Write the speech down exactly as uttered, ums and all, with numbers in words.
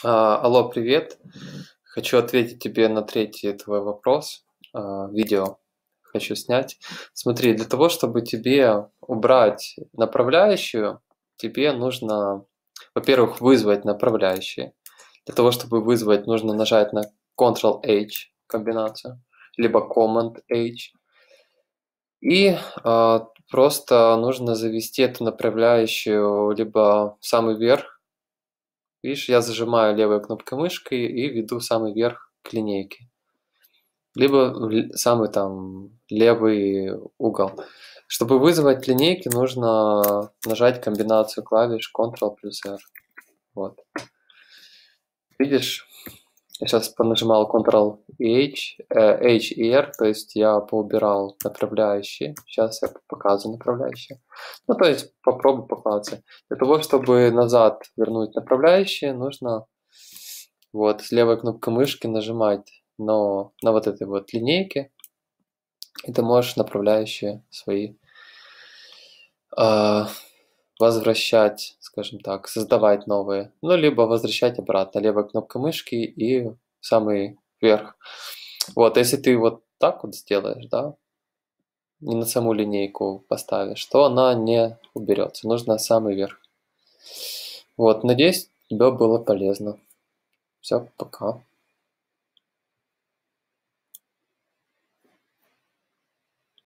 А, алло, привет. Хочу ответить тебе на третий твой вопрос. А, видео хочу снять. Смотри, для того, чтобы тебе убрать направляющую, тебе нужно, во-первых, вызвать направляющие. Для того, чтобы вызвать, нужно нажать на контрол-эйч комбинацию, либо команд-эйч. И а, просто нужно завести эту направляющую либо в самый верх. Видишь, я зажимаю левой кнопкой мышки и веду в самый верх к линейке. Либо в л- самый там левый угол. Чтобы вызвать линейки, нужно нажать комбинацию клавиш контрол плюс эр. Вот. Видишь, я сейчас понажимал контрол-эйч, эйч и эр, то есть я поубирал направляющие. Сейчас я показываю направляющие. Ну, то есть попробуй поклацать. Для того, чтобы назад вернуть направляющие, нужно вот с левой кнопкой мышки нажимать на, на вот этой вот линейке, и ты можешь направляющие свои э, возвращать, скажем так, создавать новые, ну, либо возвращать обратно левой кнопкой мышки и в самый верх. Вот, если ты вот так вот сделаешь, да, не на саму линейку поставишь, то она не уберется, нужно самый верх. Вот, надеюсь, тебе было полезно. Все, пока.